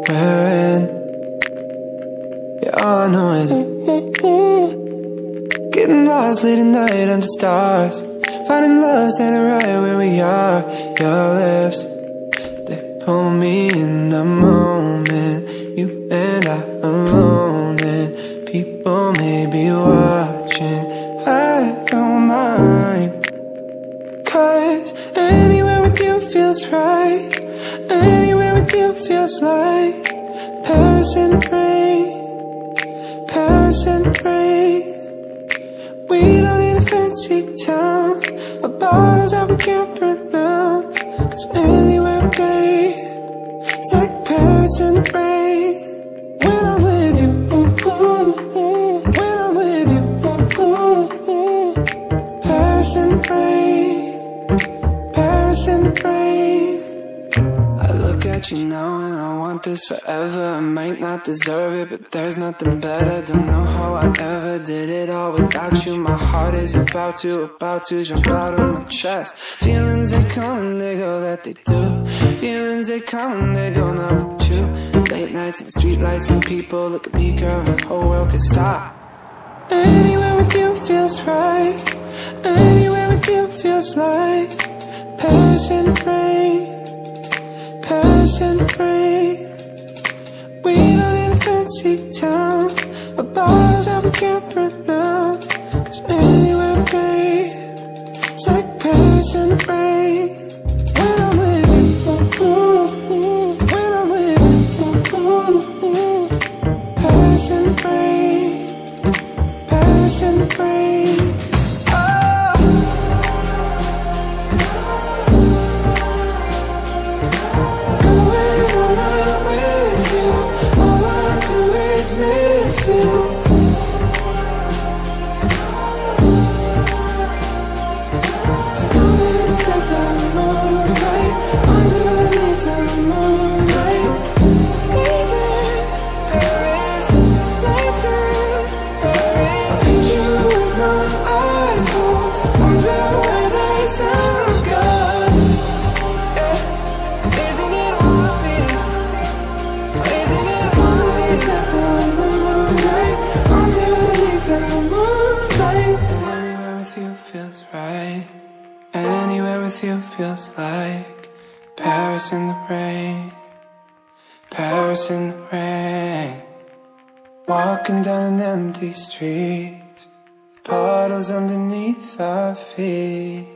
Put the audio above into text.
wearing. Yeah, all I know is getting lost late at night under stars, finding love standing right where we are. Your lips, they pull me in the moment. You and I alone, and people may be watching. I don't mind, 'cause anywhere with you feels right. Anywhere with you feels like Paris in the rain, Paris in the rain. We don't need a fancy town or bottles that we can't pronounce, 'cause anywhere, babe, it's like Paris in the rain. When I'm with you, ooh, ooh, ooh. When I'm with you, ooh, ooh, ooh. Paris in the rain, Paris in the rain. I look at you now and I want this forever. I might not deserve it, but there's nothing better. Don't know how I ever did it all without you. My heart is about to jump out of my chest. Feelings, they come and they go, that they do. Feelings, they come and they go, not with you. Late nights and street lights and people look at me, girl, the whole world could stop. Anywhere with you feels right. Anywhere with you feels like Paris in the rain, Paris in the rain. We don't need a fancy town or bottles that we can't pronounce, 'cause anywhere, babe, it's like Paris in the rain. When I'm with you, ooh, ooh, ooh. When I'm with you, ooh, ooh, ooh. Paris in the rain, Paris in the rain. Miss you. So come inside the moonlight, underneath the moonlight. Desert, Paris, nighttime, Paris. Hit you with my eyes closed, wonder where the time goes. Yeah, isn't it obvious? Isn't it obvious that the moonlight, underneath the moonlight? Anywhere with you feels right. Anywhere with you feels like Paris in the rain, Paris in the rain. Walking down an empty street, puddles underneath our feet.